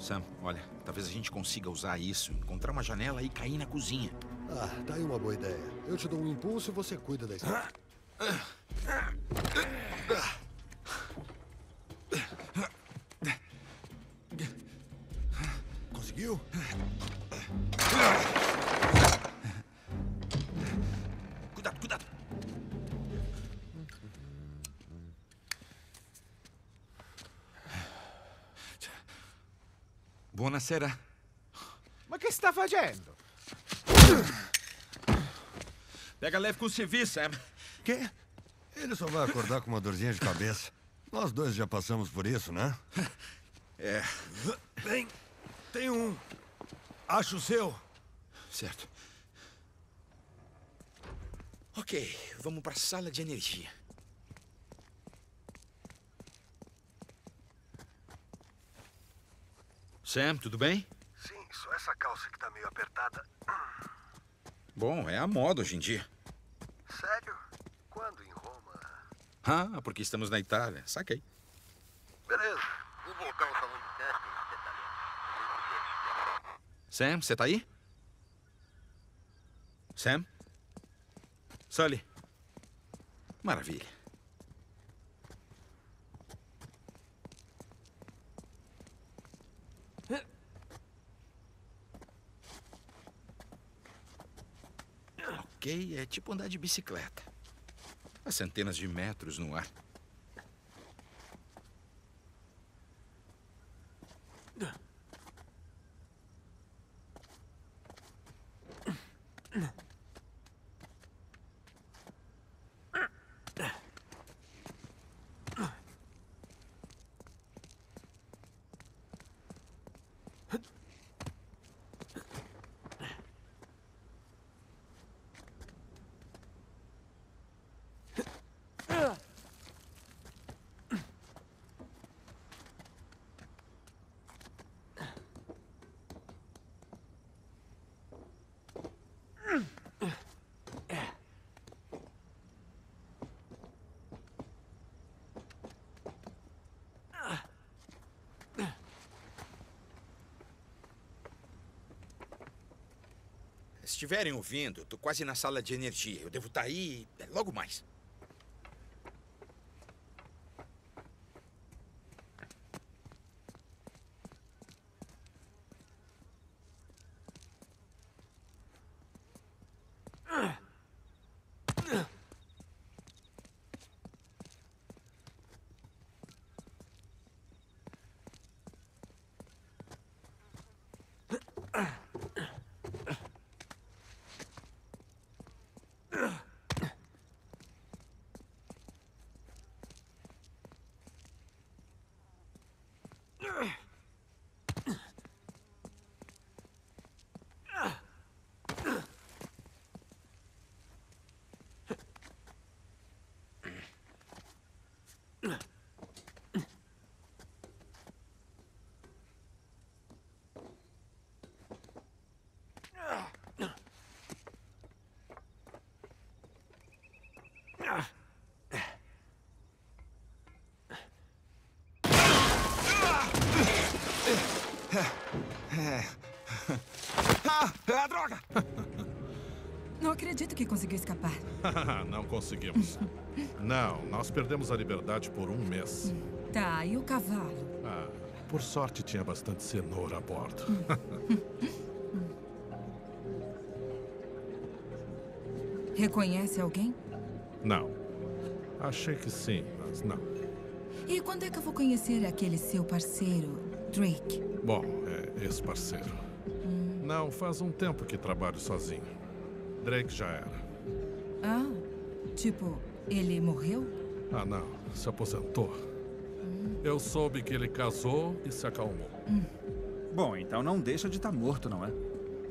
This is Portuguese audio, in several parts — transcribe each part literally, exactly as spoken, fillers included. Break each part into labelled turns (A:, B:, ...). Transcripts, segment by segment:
A: Sam, olha, talvez a gente consiga usar isso, encontrar uma janela e cair na cozinha.
B: Ah, tá aí uma boa ideia. Eu te dou um impulso e você cuida da escada. Conseguiu?
A: Cuidado, cuidado! Buonasera.
C: Ma che sta facendo?
A: Pega leve com o serviço, Sam.
B: Quê? Ele só vai acordar com uma dorzinha de cabeça. Nós dois já passamos por isso, né?
A: É.
B: Bem, tem um. Acho o seu.
A: Certo. Ok, vamos para a sala de energia. Sam, tudo bem?
B: Sim, só essa calça que tá meio apertada.
A: Bom, é a moda hoje em dia.
B: Sério? Quando em Roma?
A: Ah, porque estamos na Itália. Saquei.
B: Beleza. Vou voltar ao salão de testes, detalhe.
A: Sam, você tá aí? Sam? Sully? Maravilha. Ok, é tipo andar de bicicleta. A centenas de metros no ar. Se estiverem ouvindo, tô quase na sala de energia. Eu devo estar aí logo mais. Ah, droga!
D: Não acredito que conseguiu escapar.
E: Não conseguimos. Não, nós perdemos a liberdade por um mês.
D: Tá, e o cavalo?
E: Ah, por sorte tinha bastante cenoura a bordo.
D: Reconhece alguém?
E: Não. Achei que sim, mas não.
D: E quando é que eu vou conhecer aquele seu parceiro, Drake?
E: Bom, é esse parceiro. Hum. Não, faz um tempo que trabalho sozinho. Drake já era.
D: Ah, tipo, ele morreu?
E: Ah, não. Se aposentou. Hum. Eu soube que ele casou e se acalmou.
C: Hum. Bom, então não deixa de estar morto, não é?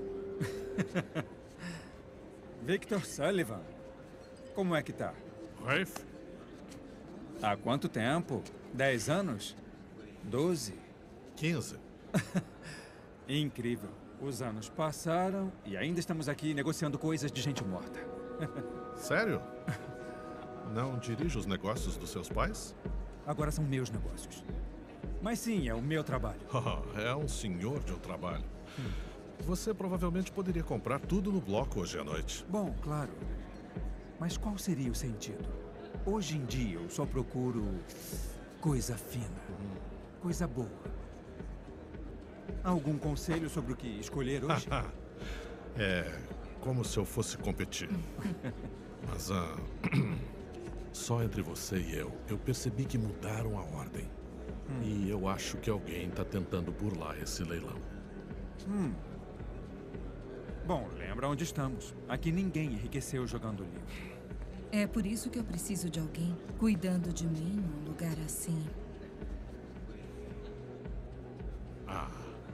C: Victor Sullivan. Como é que tá?
E: Rafe?
C: Há quanto tempo? Dez anos? Doze?
E: Quinze.
C: Incrível. Os anos passaram e ainda estamos aqui negociando coisas de gente morta.
E: Sério? Não dirige os negócios dos seus pais?
C: Agora são meus negócios. Mas sim, é o meu trabalho.
E: Oh, é um senhor de um trabalho. Você provavelmente poderia comprar tudo no bloco hoje à noite.
C: Bom, claro. Mas qual seria o sentido? Hoje em dia eu só procuro coisa fina, coisa boa. Algum conselho sobre o que escolher hoje?
E: É como se eu fosse competir. Mas ah, só entre você e eu, eu percebi que mudaram a ordem. Hum. E eu acho que alguém está tentando burlar esse leilão.
C: Hum. Bom, lembra onde estamos. Aqui ninguém enriqueceu jogando livro.
D: É por isso que eu preciso de alguém cuidando de mim num lugar assim.
E: Ah.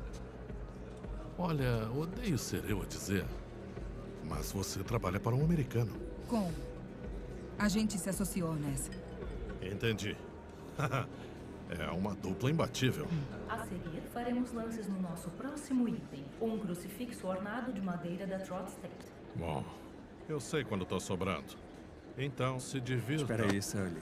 E: Olha, odeio ser eu a dizer, mas você trabalha para um americano.
D: Como? A gente se associou nessa.
E: Entendi. É uma dupla imbatível.
F: A seguir, faremos lances no nosso próximo item. Um crucifixo ornado de madeira da Trot State.
E: Bom, eu sei quando estou sobrando. Então, se divirta.
C: Espera aí, Sully.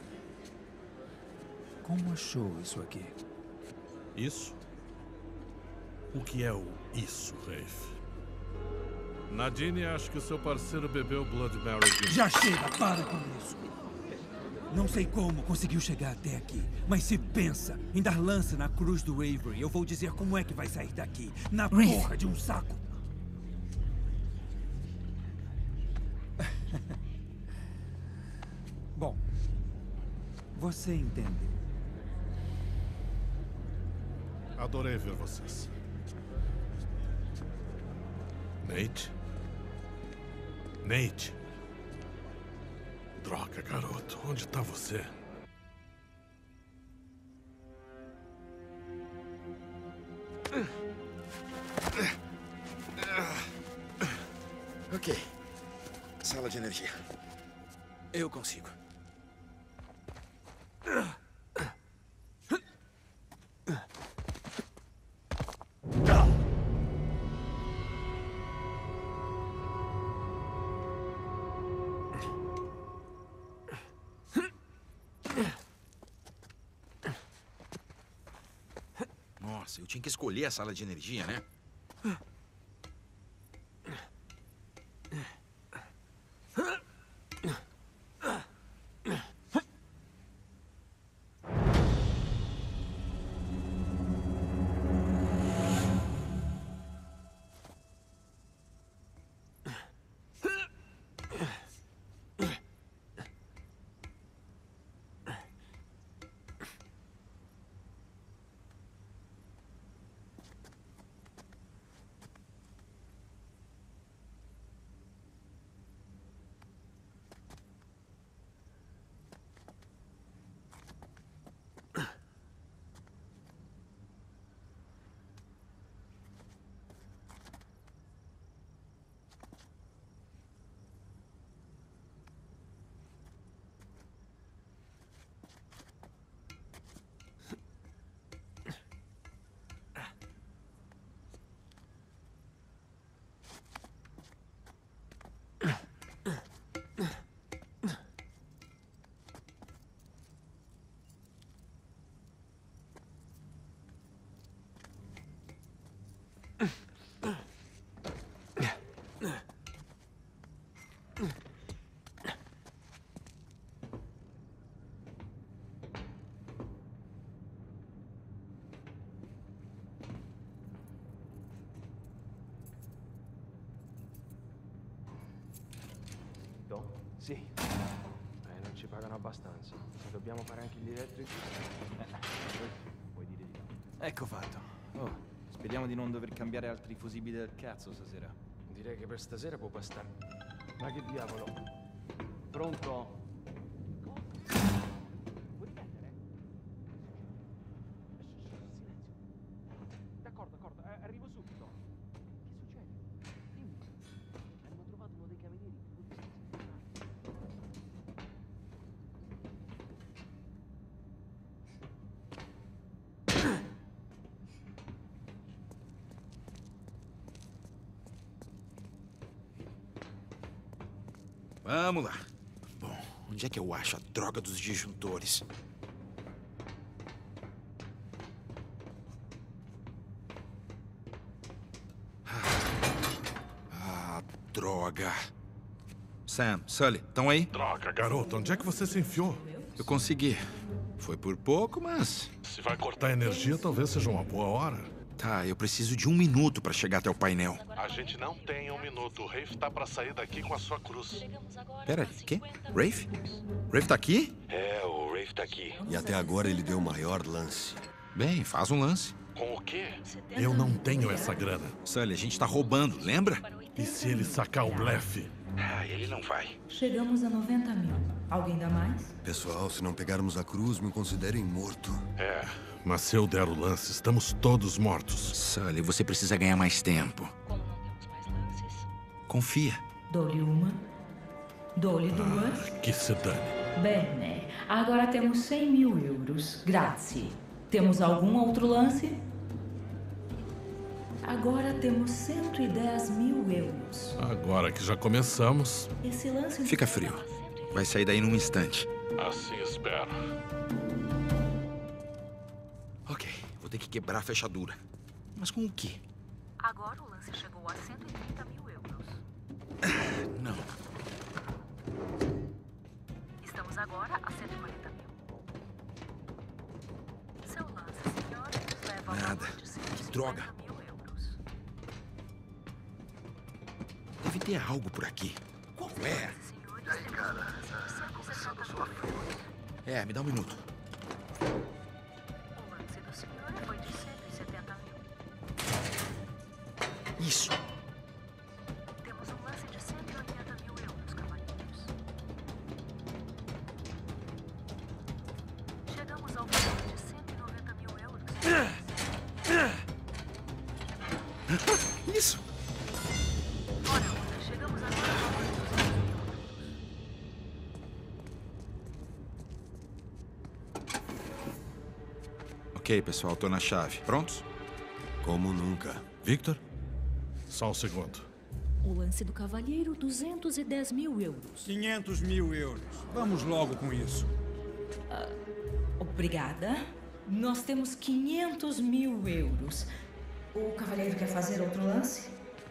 C: Como achou isso aqui?
E: Isso? O que é o isso, Rafe? Nadine, acho que o seu parceiro bebeu Blood Mary de...
C: Já chega, para com isso. Não sei como conseguiu chegar até aqui, mas se pensa em dar lance na cruz do Avery, eu vou dizer como é que vai sair daqui. Na
D: Rafe.
C: porra de um saco. Bom, você entendeu.
E: Adorei ver vocês. Nate? Nate? Droga, garoto. Onde está você?
A: Ok. Sala de energia. Eu consigo. Nossa, eu tinha que escolher a sala de energia, né?
G: Sì, eh, non ci pagano abbastanza. Se dobbiamo fare anche gli elettrici... Eh, vuoi dire di no?
H: Ecco fatto. Oh, speriamo di non dover cambiare altri fusibili del cazzo stasera.
G: Direi che per stasera può bastare. Ma che diavolo? Pronto? Vuoi riprendere? Silenzio. D'accordo, d'accordo, eh, arrivo subito. Che succede? Dimmi. Hanno trovato uno dei camerieri.
A: Vamos lá. Bom, onde é que eu acho a droga dos disjuntores? droga. Sam, Sully, estão aí?
E: Droga, garoto, onde é que você se enfiou?
A: Eu consegui. Foi por pouco, mas...
E: Se vai cortar energia, talvez seja uma boa hora.
A: Tá, eu preciso de um minuto pra chegar até o painel.
E: A gente não tem um minuto. O Rafe tá pra sair daqui com a sua cruz.
A: Pera, quê? Rafe? Rafe tá aqui?
I: É, o Rafe tá aqui.
B: E até agora ele deu o maior lance.
A: Bem, faz um lance.
E: Com o quê? Eu não tenho essa grana.
A: Sully, a gente tá roubando, lembra?
E: E se ele sacar o blefe?
I: Ah, ele não vai.
F: Chegamos a noventa mil. Alguém dá mais?
B: Pessoal, se não pegarmos a cruz, me considerem morto.
E: É, mas se eu der o lance, estamos todos mortos.
A: Sully, você precisa ganhar mais tempo.
F: Como não temos mais lances?
A: Confia.
F: Dou-lhe uma. Dou-lhe duas.
E: Que se dane.
F: Bene. Agora temos cem mil euros. Grazie. Temos algum outro lance? Agora temos cento e dez mil euros.
E: Agora que já começamos...
F: Esse lance...
A: Fica frio. Vai sair daí num instante.
E: Assim espero.
A: Ok, vou ter que quebrar a fechadura. Mas com o quê?
F: Agora o lance chegou a cento e trinta mil euros.
A: Não.
F: Estamos agora a cento e quarenta mil. Seu lance, senhor, nos leva a
A: Nada.
F: valor de cento e
A: Que
F: cinquenta
A: droga.
F: mil euros.
A: Deve ter algo por aqui. Qual é?
F: Senhores, temos um lance de cento e sessenta mil euros.
A: É, me dá um minuto.
F: O lance do senhor foi de cento e setenta mil.
A: Isso.
F: Temos um lance de cento e oitenta mil euros, cavalheiros. Chegamos ao valor de cento e noventa mil euros.
A: Isso.
F: Ora, chegamos agora ao valor de duzentos mil euros.
A: Ok, pessoal, tô na chave. Prontos?
B: Como nunca. Victor?
E: Só um segundo.
F: O lance do cavalheiro, duzentos e dez mil euros.
C: quinhentos mil euros. Vamos logo com isso.
F: Obrigada. Nós temos quinhentos mil euros. O cavalheiro quer fazer outro lance?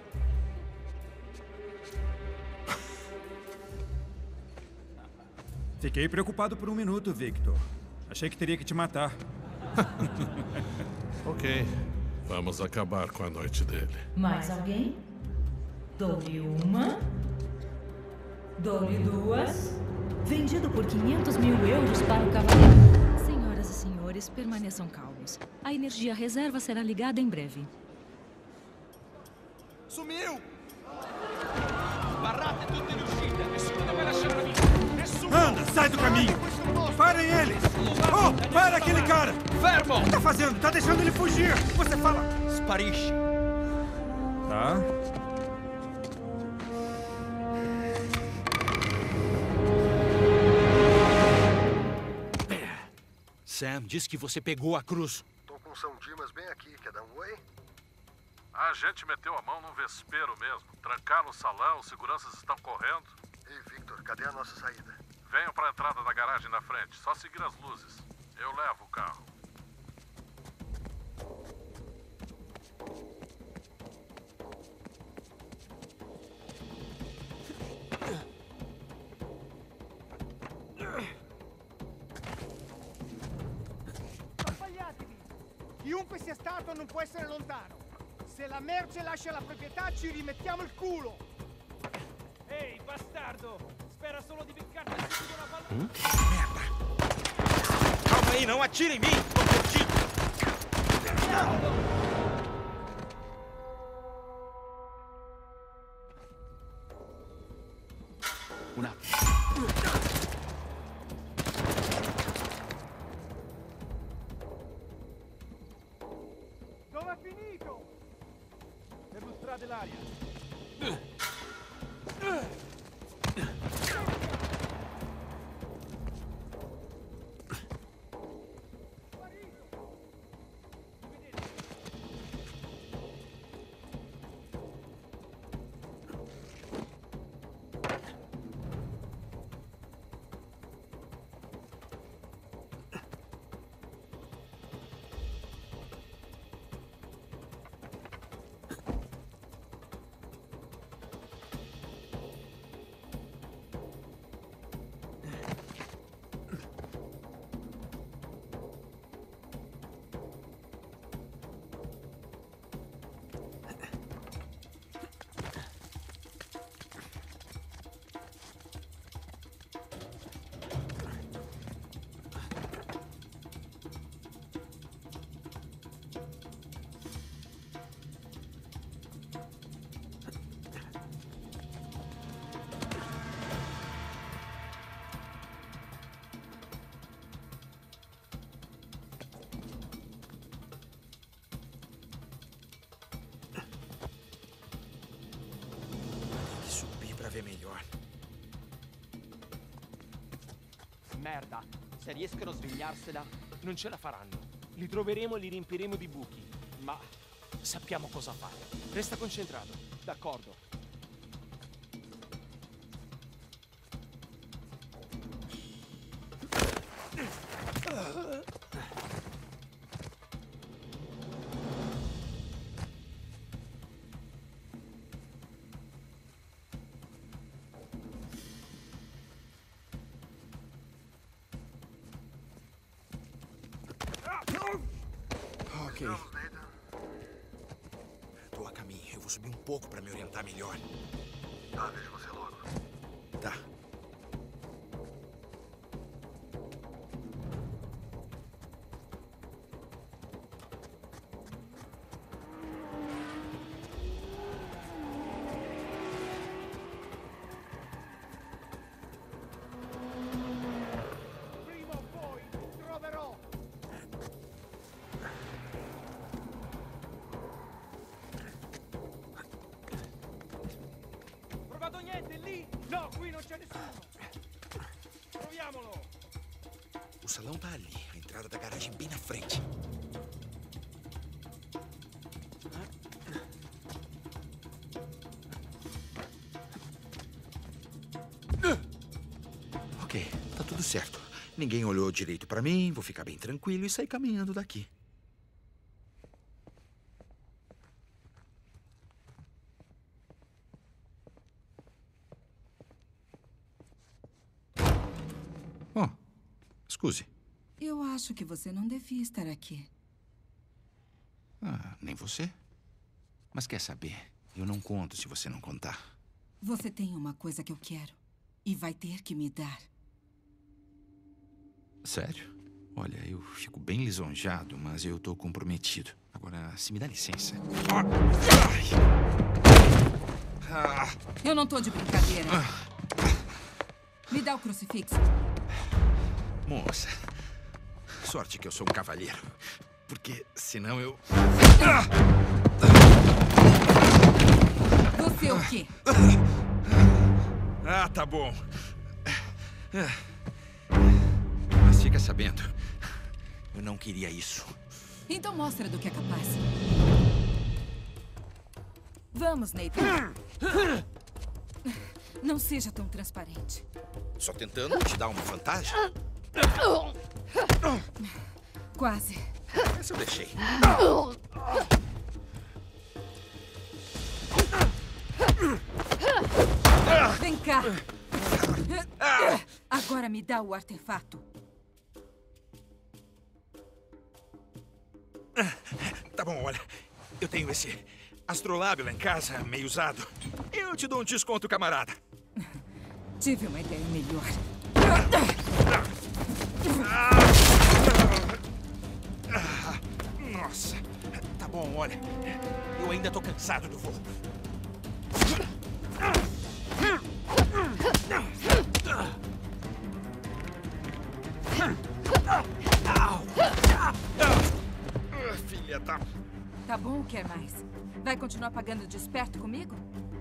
C: Fiquei preocupado por um minuto, Victor. Achei que teria que te matar.
E: Ok. Vamos acabar com a noite dele.
F: Mais alguém? Dou-lhe uma. Dou-lhe duas. Vendido por quinhentos mil euros para o cavaleiro. Senhoras e senhores, permaneçam calmos. A energia reserva será ligada em breve.
C: Sumiu! Barrate tutti in uscita. Nessuno deve lasciare la vita. Nessuno! Anda, sai do caminho! Parem eles! Oh, para aquele cara! Fermo! O que tá fazendo? Tá deixando ele fugir! Você fala... Sparisce. Tá.
A: Sam, disse que você pegou a cruz.
B: Tô com São Dimas bem aqui. Quer dar um oi?
E: A gente meteu a mão num vespeiro mesmo. Trancaram o salão, os seguranças estão correndo.
B: Ei, Victor, cadê a nossa saída?
E: Venham para a entrada da garagem na frente. Só seguir as luzes. Eu levo o carro.
J: Sbagliatevi! Chiunque sia stato non può essere lontano. Se la merce lascia la proprietà, ci rimettiamo il culo!
C: Ehi, bastardo! Spera solo di beccarti subito una palla...
A: Merda! Calma aí, não atire em mim! Tô perdido!
H: Un attimo.
J: Dove è finito? Perlustrate l'aria.
A: ver melhor.
G: Merda, se riescono a svegliarsela, non ce la faranno. Li troveremo e li riempiremo di buchi. Ma sappiamo cosa fare. Resta concentrato, d'accordo?
A: Ok. Tô a caminho. Eu vou subir um pouco pra me orientar melhor.
B: Tá, vejo você logo.
A: Tá.
J: Prima o poi ti troverò. Trovato niente lì? No, qui non c'è nessuno. Proviamolo.
A: O salão tá ali. A entrada da garagem bem na frente. Ok, tá tudo certo. Ninguém olhou direito pra mim, vou ficar bem tranquilo e sair caminhando daqui. Oh, scuse.
D: Eu acho que você não devia estar aqui.
A: Ah, nem você? Mas quer saber? Eu não conto se você não contar.
D: Você tem uma coisa que eu quero. E vai ter que me dar.
A: Sério? Olha, eu fico bem lisonjado, mas eu tô comprometido. Agora, se me dá licença.
D: Eu não tô de brincadeira. Me dá o crucifixo.
A: Moça, sorte que eu sou um cavalheiro. Porque senão eu...
D: Você é o quê?
A: Ah, tá bom. Mas fica sabendo, eu não queria isso.
D: Então mostra do que é capaz. Vamos, Nathan. Não seja tão transparente.
A: Só tentando te dar uma vantagem?
D: Quase.
A: Essa eu deixei.
D: Vem cá. Agora me dá o artefato.
A: Tá bom, olha. Eu tenho esse astrolábio lá em casa, meio usado. Eu te dou um desconto, camarada.
D: Tive uma ideia melhor.
A: Nossa. Tá bom, olha. Eu ainda tô cansado do voo. Filha da...
D: Tá bom, quer mais? Vai continuar pagando de esperto comigo?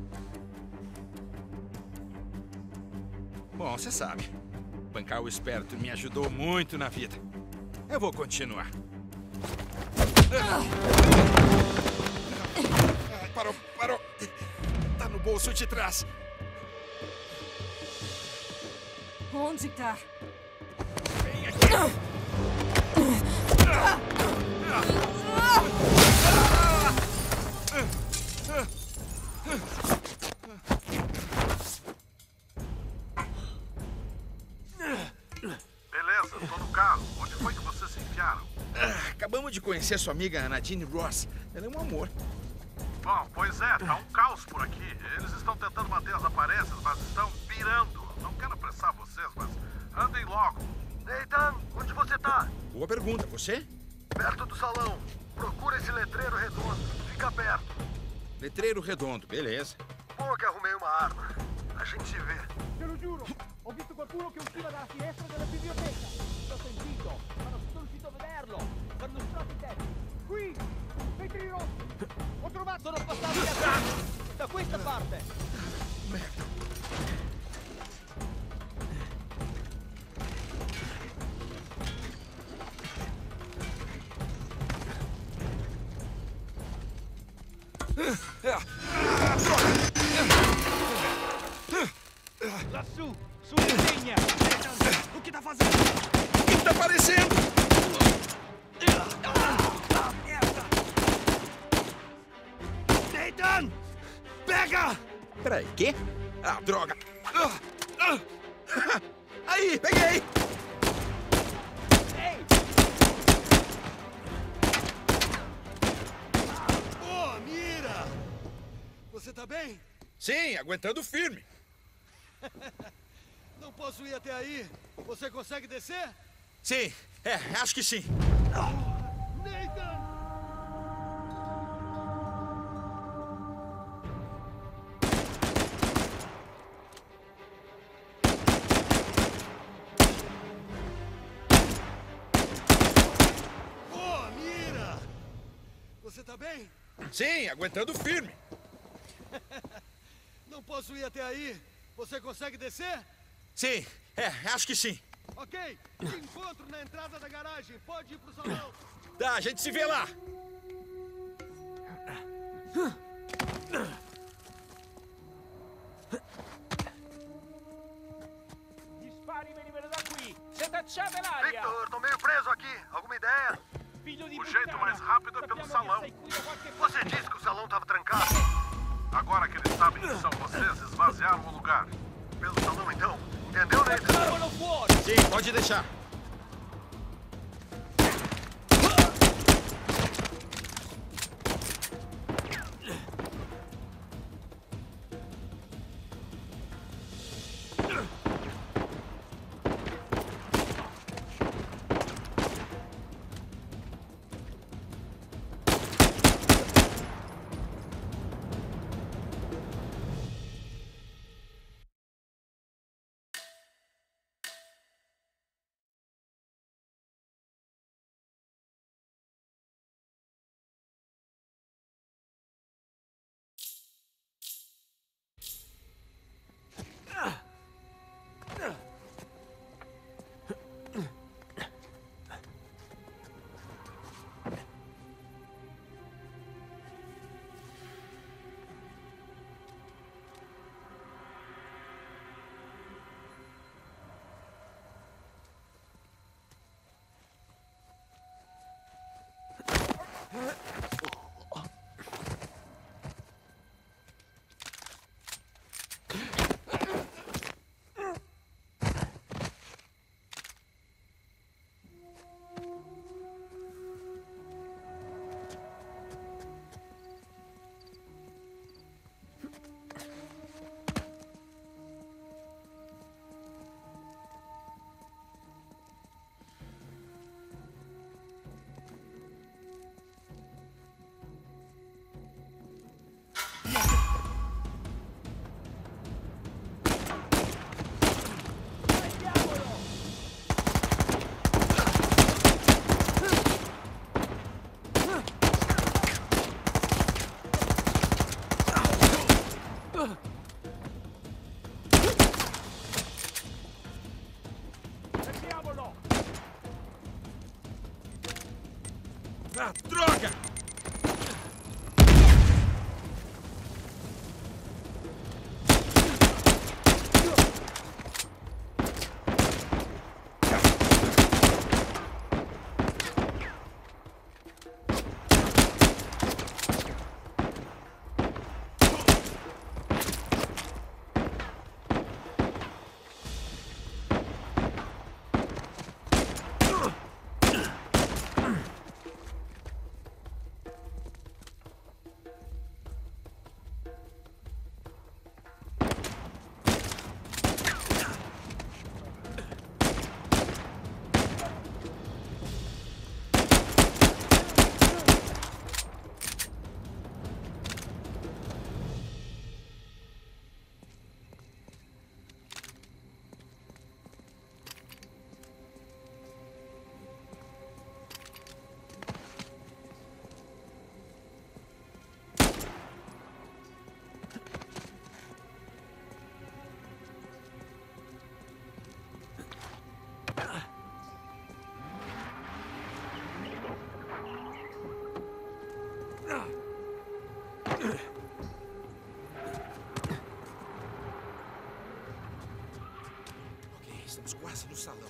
A: Bom, você sabe. Bancar o esperto me ajudou muito na vida. Eu vou continuar. Ah, parou, parou. Tá no bolso de trás.
D: Onde tá?
A: Vem aqui.
B: Beleza, tô no carro. Onde foi que vocês se enfiaram?
A: Ah, acabamos de conhecer sua amiga Nadine Ross. Ela é um amor.
B: Bom, pois é, tá um caos por aqui. Eles estão tentando manter as aparências, mas estão pirando. Não quero apressar vocês, mas andem logo. Nathan, onde você tá?
A: Boa pergunta. Você?
B: Perto do salão. Procura esse letreiro redondo. Fica perto.
A: Letreiro redondo, beleza.
B: Bom que arrumei uma arma. A gente se vê.
J: Te lo giuro, ho visto qualcuno che usciva dalla finestra della biblioteca.
G: L'ho sentito, ma non sono riuscito a vederlo. Quando sono in te.
J: Qui, vetri rossi. Ho trovato...
G: Sono passati da, da questa parte.
A: Merda.
C: Lassù, sulla linea! O que tá fazendo?
A: O que tá aparecendo?
C: Merda! Nathan! Pega!
A: Peraí, quê? Ah, droga! Aí, peguei!
C: Ei!
K: Oh, Mira! Você tá bem?
A: Sim, aguentando firme.
K: Não posso ir até aí. Você consegue descer?
A: Sim, é, acho que sim.
K: Nathan! Oh, Mira! Você tá bem?
A: Sim, aguentando firme.
K: Não posso ir até aí. Você consegue descer?
A: Sim, é, acho que sim.
K: Ok, te encontro na entrada da garagem. Pode ir pro salão.
A: Tá, a gente se vê lá.
G: Dispari, venimelo da qui. Se tacciate l'aria.
B: Victor, tô meio preso aqui. Alguma ideia?
G: Figlio di
B: O jeito mais rápido é pelo salão. Você disse que o salão estava trancado. Agora que eles sabem que são vocês, esvaziaram o lugar. Pelo salão, então. Entendeu, Nathan?
A: Sim, pode deixar. Ah, droga! Estamos quase no salão.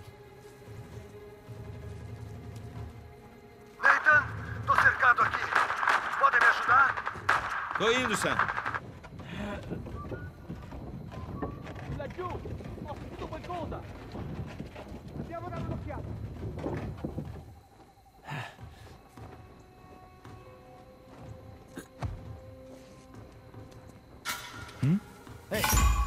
B: Nathan, tô cercado aqui. Podem me ajudar?
C: Tô indo, Sam.
G: Laggiù! Ho sentito qualcosa!
J: Andiamo a dare un'occhiata.
H: Hmm? Ehi!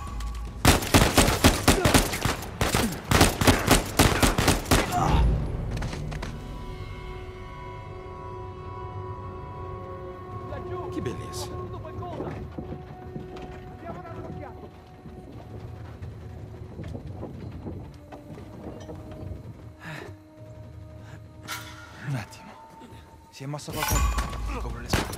A: Que beleza.
J: Andiamo a dare un'occhiata.
H: Un attimo. Si è mosso qualcosa. Copro le spalle.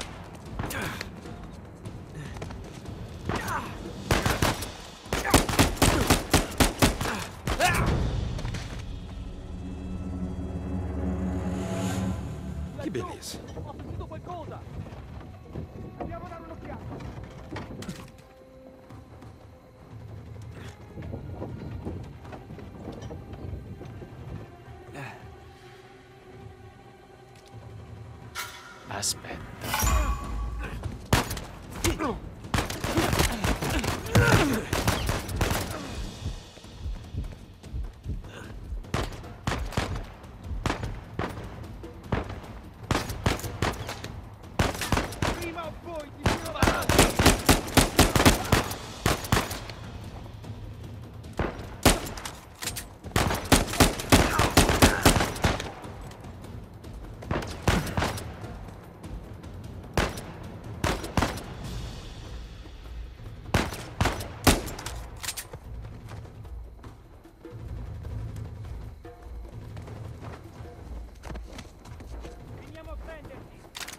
A: Que beleza.
G: Ho sentito qualcosa!
J: Andiamo a dare un'occhiata.
G: Aspetta.
J: Prima o poi ti tiro davanti. Veniamo a prenderti.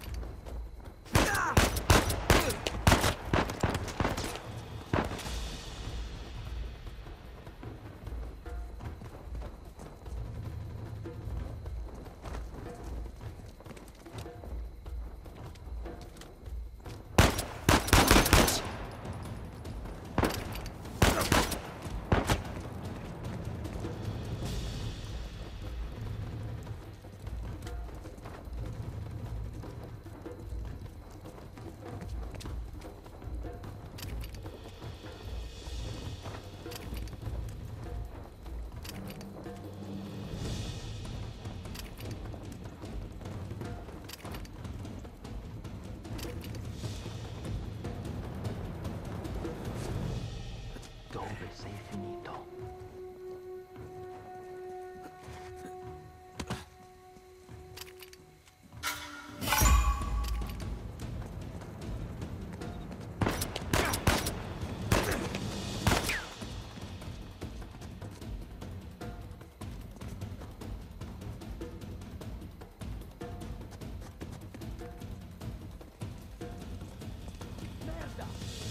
G: Dove sei finito? Merda!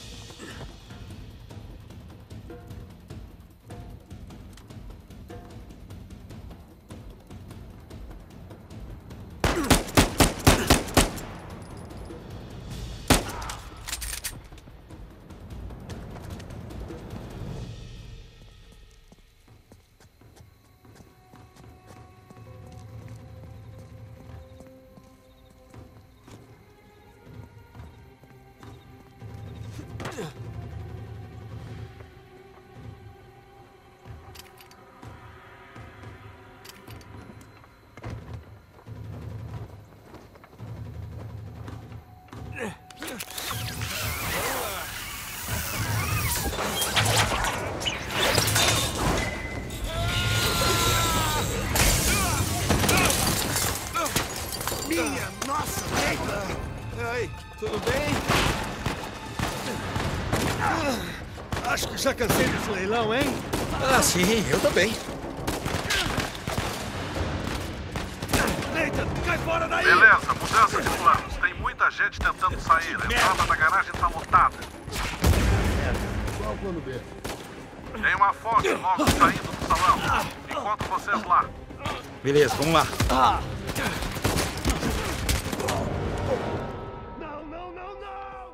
A: Minha nossa, Nathan!
C: Ei, tudo bem?
K: Ah, acho que já cansei desse leilão, hein?
A: Ah, sim, eu também.
K: Nathan, cai fora daí!
B: Beleza, mudança de planos. Tem muita gente tentando sair. A entrada da garagem tá lotada.
E: Qual o plano B?
B: Tem uma foto logo saindo do salão. Encontro vocês lá.
A: Beleza, vamos lá.
K: Não, não, não, não!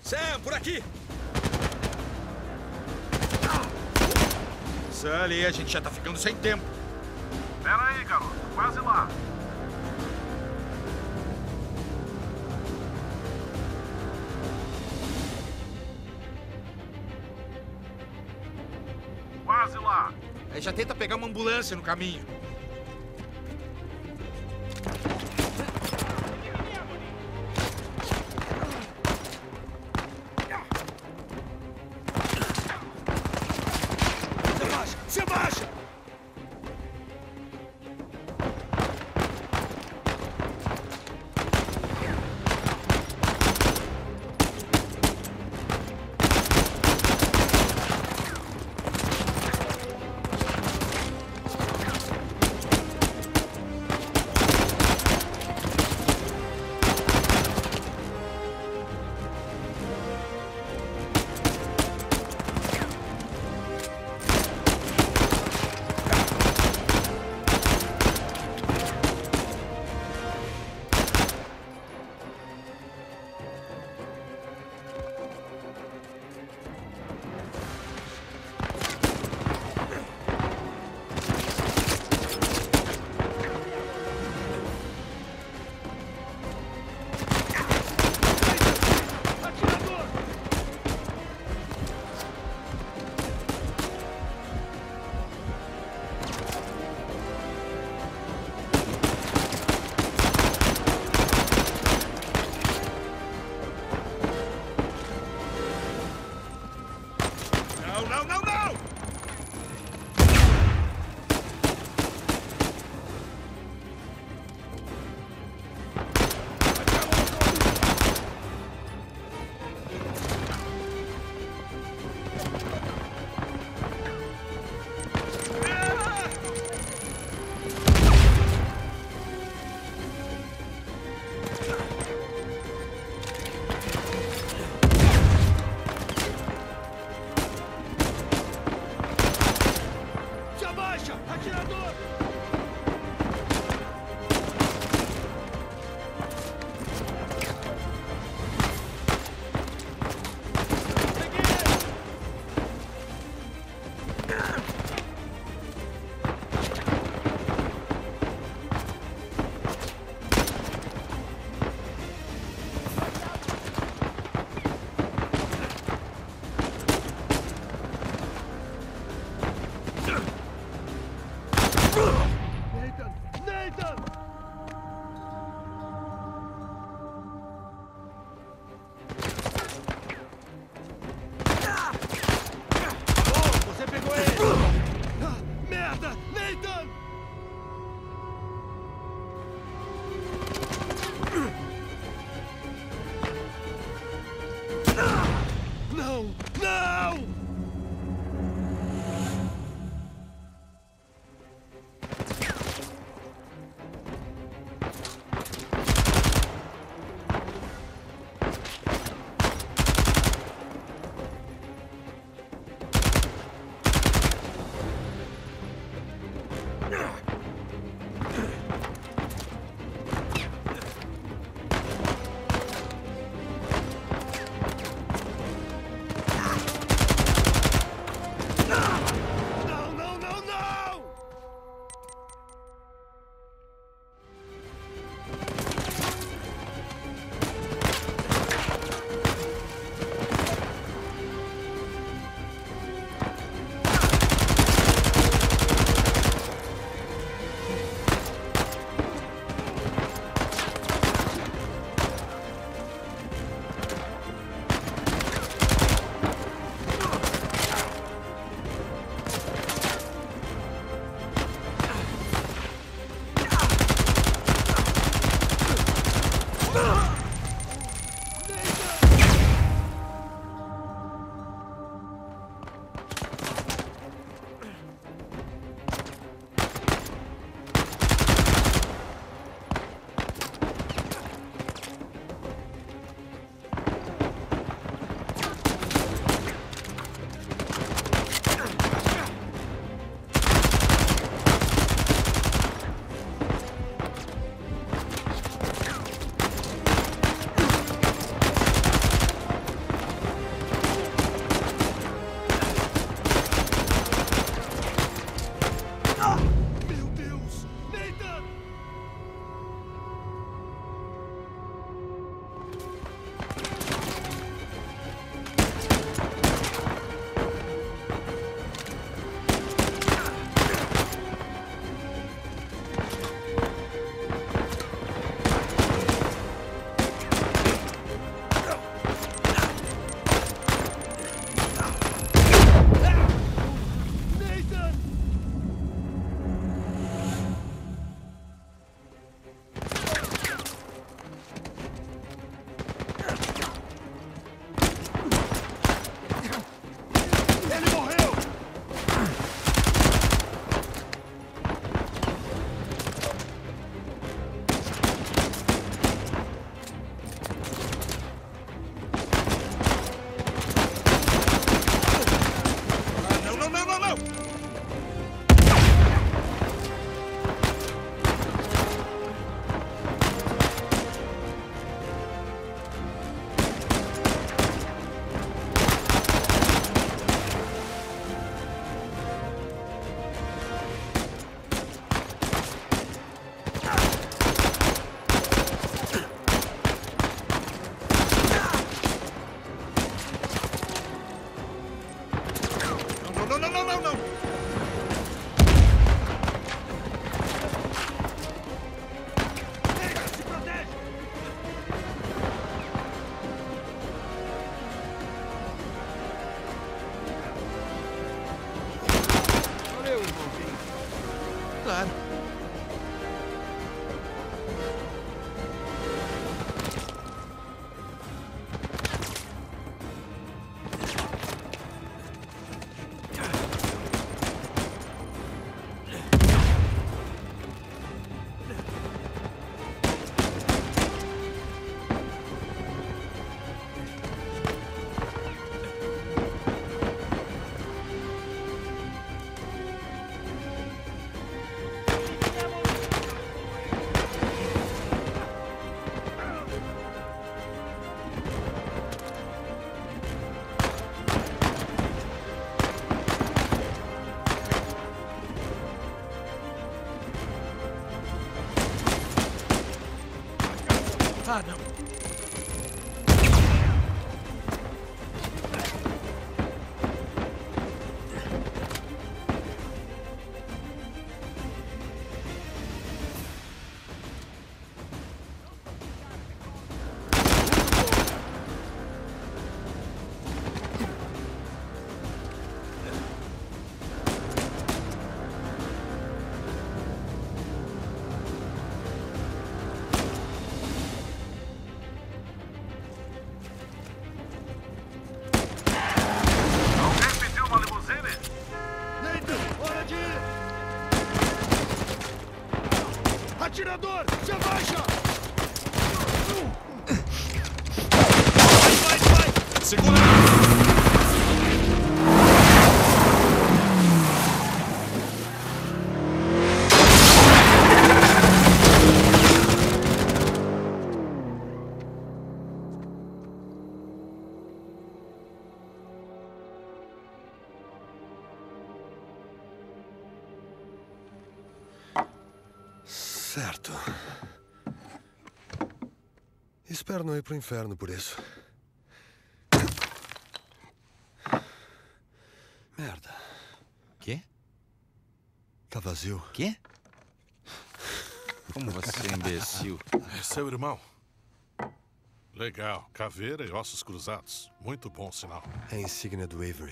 A: Sam, por aqui! Sully, a gente já tá ficando sem tempo.
B: Pera aí, garoto. Quase lá. Quase lá.
A: Aí já tenta pegar uma ambulância no caminho. Se abaixa! Não, não, não!
K: Atirador! Nathan! Nathan! Oh, você pegou ele! Ah, merda! Nathan! Não! Não! Não, não, não, não!
E: não, não!
C: Pega, se protege!
G: Valeu, irmãozinho.
A: Claro. Ah, não.
K: Atirador, se abaixa!
A: Vai, vai, vai! Segura!
L: Certo. Espero não ir pro inferno por isso. Merda.
A: Quê?
L: Tá vazio.
A: Quê? Como você é imbecil.
E: É seu irmão. Legal. Caveira e ossos cruzados. Muito bom sinal.
L: É a insígnia do Avery.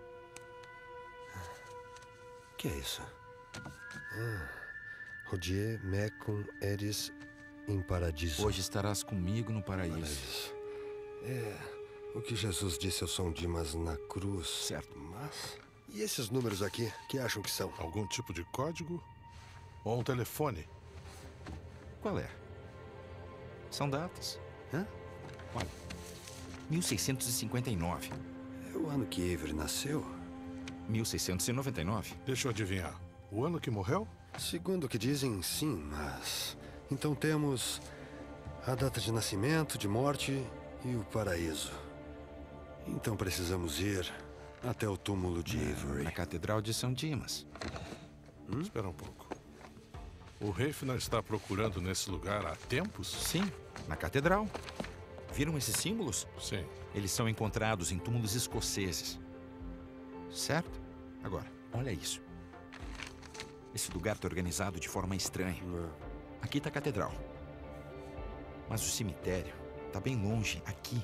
L: O que é isso? Ah. Rodier, Mecum, Eris, em Paradiso.
A: Hoje estarás comigo no paraíso.
L: Paraíso. É, o que Jesus disse ao São Dimas na cruz.
A: Certo.
L: Mas... E esses números aqui, que acham que são?
E: Algum tipo de código? Ou um telefone?
A: Qual é? São datas.
L: Hã?
A: Olha, mil seiscentos e cinquenta e nove.
L: É o ano que Avery nasceu?
A: mil seiscentos e noventa e nove.
E: Deixa eu adivinhar. O ano que morreu?
L: Segundo o que dizem, sim, mas... Então temos a data de nascimento, de morte e o paraíso. Então precisamos ir até o túmulo de Avery.
A: Na Catedral de São Dimas.
E: Hum? Espera um pouco. O Rafe não está procurando nesse lugar há tempos?
A: Sim, na Catedral. Viram esses símbolos?
E: Sim.
A: Eles são encontrados em túmulos escoceses. Certo? Agora, olha isso. Esse lugar está organizado de forma estranha. Aqui está a catedral. Mas o cemitério está bem longe, aqui.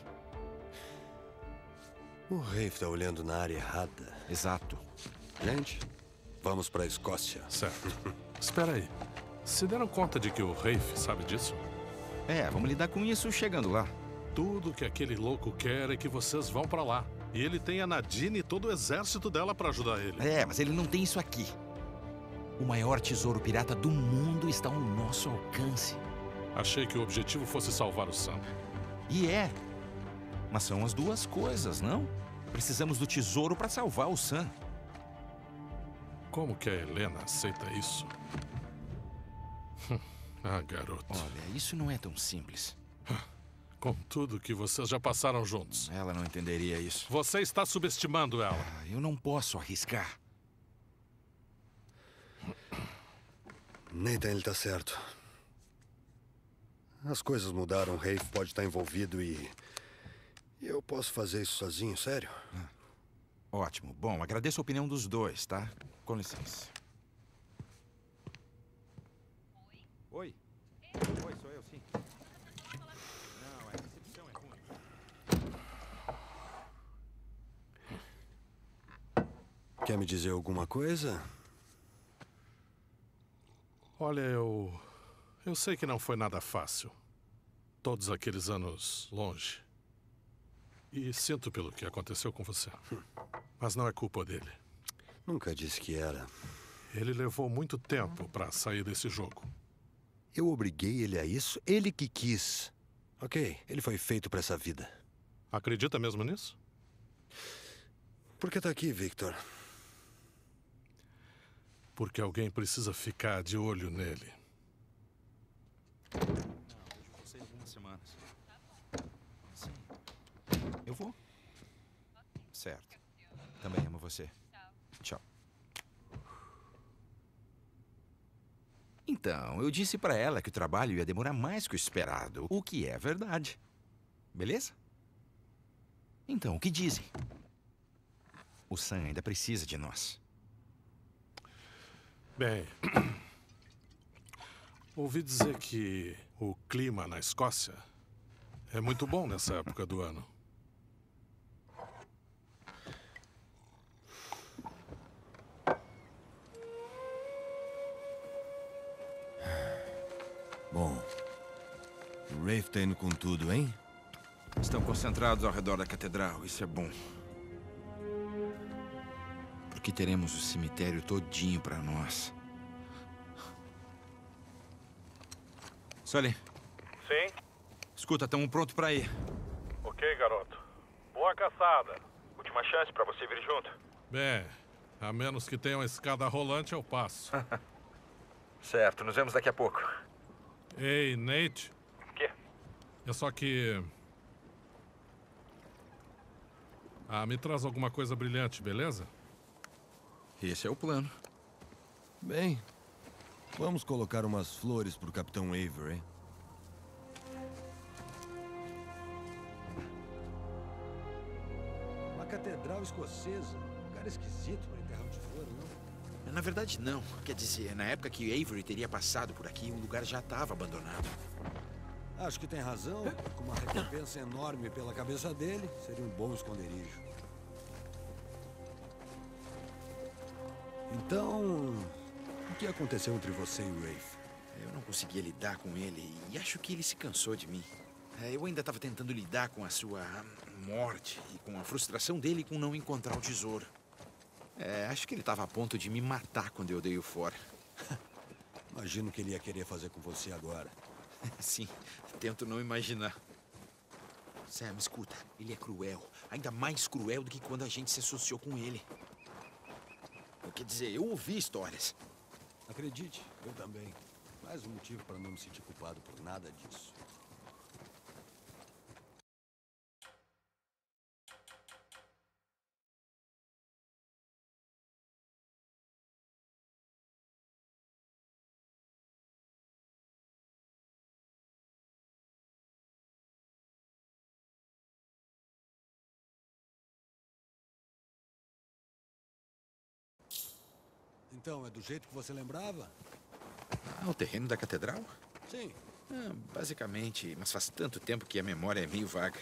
L: O Rafe está olhando na área errada.
A: Exato.
L: Gente, vamos para a Escócia.
E: Certo. Espera aí. Se deram conta de que o Rafe sabe disso?
A: É, vamos lidar com isso chegando lá.
E: Tudo que aquele louco quer é que vocês vão para lá. E ele tem a Nadine e todo o exército dela para ajudar ele.
A: É, mas ele não tem isso aqui. O maior tesouro pirata do mundo está ao nosso alcance.
E: Achei que o objetivo fosse salvar o Sam.
A: E é. Mas são as duas coisas, não? Precisamos do tesouro para salvar o Sam.
E: Como que a Helena aceita isso? Ah, garoto.
A: Olha, isso não é tão simples.
E: Com tudo que vocês já passaram juntos.
A: Ela não entenderia isso.
E: Você está subestimando ela.
A: Ah, eu não posso arriscar.
L: Nathan, ele tá certo. As coisas mudaram, o Rafe pode estar envolvido e... e eu posso fazer isso sozinho, sério?
A: Ótimo. Bom, agradeço a opinião dos dois, tá? Com licença.
H: Oi. Oi, sou eu, sim. Não, a recepção é ruim.
L: Quer me dizer alguma coisa?
E: Olha, eu... Eu sei que não foi nada fácil. Todos aqueles anos longe. E sinto pelo que aconteceu com você. Mas não é culpa dele.
L: Nunca disse que era.
E: Ele levou muito tempo para sair desse jogo.
L: Eu obriguei ele a isso? Ele que quis. Ok, ele foi feito para essa vida.
E: Acredita mesmo nisso?
L: Por que tá aqui, Victor?
E: Porque alguém precisa ficar de olho nele.
A: Não, vejo você em algumas semanas. Sim. Eu vou. Certo. Também amo você. Tchau. Então, eu disse pra ela que o trabalho ia demorar mais que o esperado, o que é verdade. Beleza? Então, o que dizem? O Sam ainda precisa de nós.
E: Bem, ouvi dizer que o clima na Escócia é muito bom nessa época do ano.
M: Bom, o Rafe tá indo com tudo, hein?
A: Estão concentrados ao redor da catedral, isso é bom. Porque teremos o cemitério todinho pra nós. Sully.
B: Sim?
A: Escuta, estamos prontos pra ir.
B: Ok, garoto. Boa caçada. Última chance pra você vir junto.
E: Bem, a menos que tenha uma escada rolante, eu passo.
A: Certo, nos vemos daqui a pouco.
E: Ei, Nate.
B: O quê?
E: É só que... Ah, me traz alguma coisa brilhante, beleza?
A: Esse é o plano.
M: Bem, vamos colocar umas flores pro Capitão Avery.
L: Uma catedral escocesa. Um cara esquisito para enterrar um tesouro, não?
A: Na verdade, não. Quer dizer, na época que Avery teria passado por aqui, o lugar já estava abandonado.
L: Acho que tem razão. Com uma recompensa enorme pela cabeça dele, seria um bom esconderijo. Então, o que aconteceu entre você e o Rafe?
A: Eu não conseguia lidar com ele e acho que ele se cansou de mim. Eu ainda estava tentando lidar com a sua morte e com a frustração dele com não encontrar o tesouro. É, acho que ele estava a ponto de me matar quando eu dei o fora.
L: Imagino que ele ia querer fazer com você agora.
A: Sim, tento não imaginar. Sam, escuta, ele é cruel. Ainda mais cruel do que quando a gente se associou com ele. Quer dizer, eu ouvi histórias.
L: Acredite, eu também. Mais um motivo para não me sentir culpado por nada disso. Então, é do jeito que você lembrava?
A: Ah, o terreno da catedral?
L: Sim.
A: Ah, basicamente, mas faz tanto tempo que a memória é meio vaga.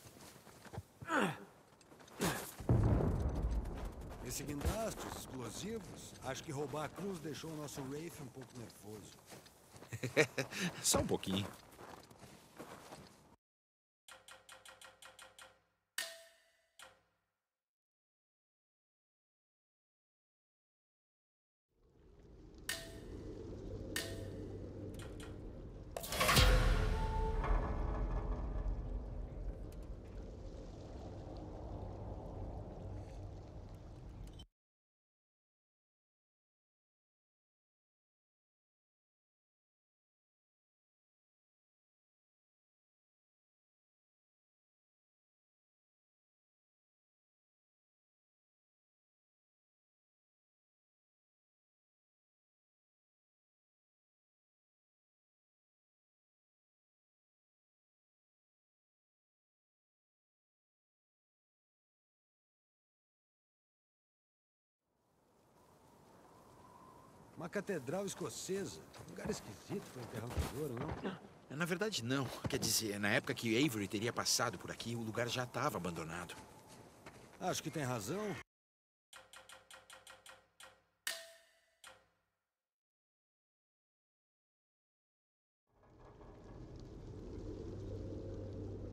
L: Esse guindaste, os explosivos, acho que roubar a cruz deixou o nosso Rafe um pouco nervoso.
A: Só um pouquinho.
L: Uma catedral escocesa. Lugar esquisito para enterrar um tesouro, não?
A: Na verdade, não. Quer dizer, na época que Avery teria passado por aqui, o lugar já estava abandonado.
L: Acho que tem razão.